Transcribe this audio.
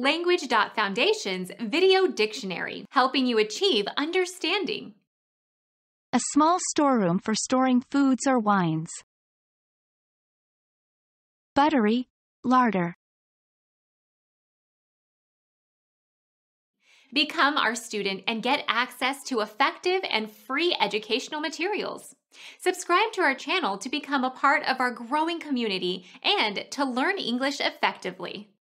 Language.Foundation's Video Dictionary, helping you achieve understanding. A small storeroom for storing foods or wines. Buttery, larder. Become our student and get access to effective and free educational materials. Subscribe to our channel to become a part of our growing community and to learn English effectively.